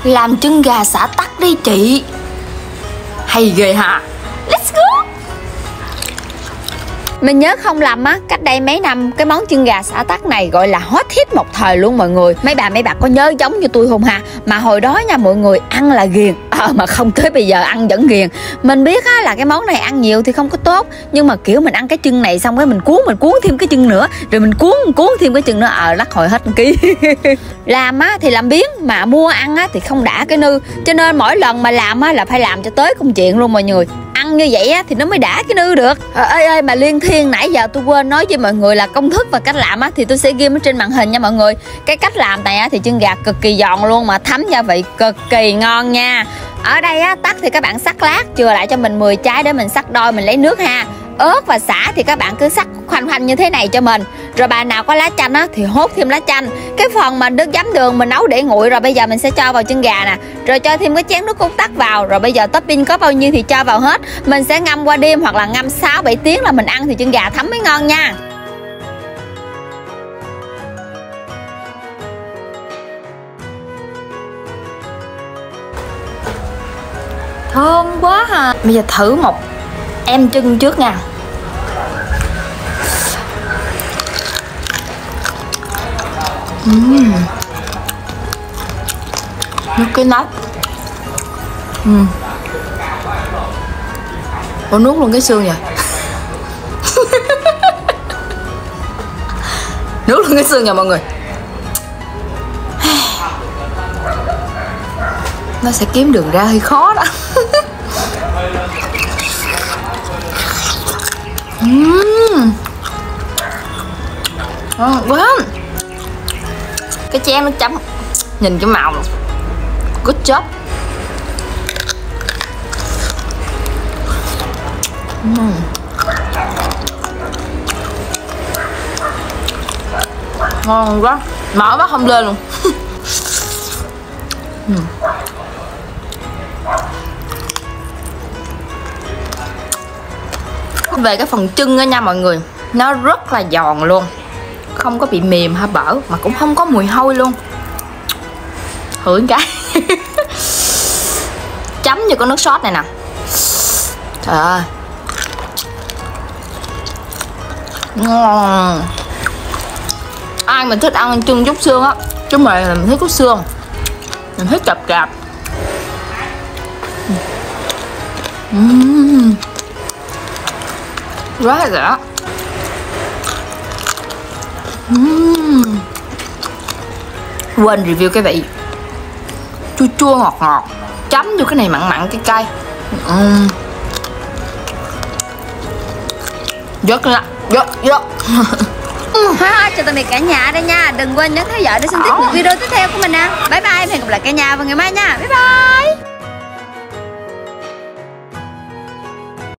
Làm chân gà xả tắc đi chị. Hay ghê hả? Let's go. Mình nhớ không lầm á, cách đây mấy năm cái món chân gà xả tắc này gọi là hot hit một thời luôn mọi người. Mấy bà mấy bạn có nhớ giống như tôi không ha? Mà hồi đó nha mọi người, ăn là ghiền, mà không tới bây giờ ăn vẫn ghiền. Mình biết á là cái món này ăn nhiều thì không có tốt, nhưng mà kiểu mình ăn cái chân này xong cái mình cuốn thêm cái chân nữa, rồi mình cuốn thêm cái chân nữa, lắc hồi hết 1 ký. Làm á thì làm biếng, mà mua ăn á thì không đã cái nư, cho nên mỗi lần mà làm á là phải làm cho tới công chuyện luôn mọi người. Ăn như vậy á thì nó mới đã cái nư được. Ê mà Liên Thiên, nãy giờ tôi quên nói với mọi người là công thức và cách làm á thì tôi sẽ ghi ở trên màn hình nha mọi người. Cái cách làm này á thì chân gà cực kỳ giòn luôn, mà thấm gia vị cực kỳ ngon nha. Ở đây á, tắc thì các bạn sắc lát, chừa lại cho mình 10 trái để mình sắc đôi mình lấy nước ha. Ớt và sả thì các bạn cứ sắc khoanh như thế này cho mình. Rồi bà nào có lá chanh á thì hốt thêm lá chanh. Cái phần mà nước giấm đường mình nấu để nguội rồi bây giờ mình sẽ cho vào chân gà nè. Rồi cho thêm cái chén nước cốt tắc vào. Rồi bây giờ topping có bao nhiêu thì cho vào hết. Mình sẽ ngâm qua đêm hoặc là ngâm 6-7 tiếng là mình ăn thì chân gà thấm mới ngon nha. Thơm quá ha. Bây giờ thử một em chân trước nha. Nước cái nắp. Ủa nuốt luôn cái xương vậy. Nuốt luôn cái xương nha mọi người. Nó sẽ kiếm đường ra hơi khó đó. Ngon quá. Cái chén nó chấm. Nhìn cái màu. Good job. Ngon quá. Mỡ quá không lên luôn. Về cái phần chân á nha mọi người, nó rất là giòn luôn, không có bị mềm hay bở, mà cũng không có mùi hôi luôn. Hửi cái. Chấm vô con nước sốt này nè. Trời ơi, ngon. Ai mình thích ăn chân chút xương á, chứ mày là mình thích chút xương, mình thích cạp cạp. Quá rẻ. Quên review cái vị chua chua ngọt ngọt, chấm vô cái này mặn mặn cay cay. Rất là rất. Chào tạm biệt cả nhà đây nha. Đừng quên nhấn theo dõi để xem tiếp những video tiếp theo của mình nha. Bye bye, hẹn gặp lại cả nhà vào ngày mai nha. Bye bye.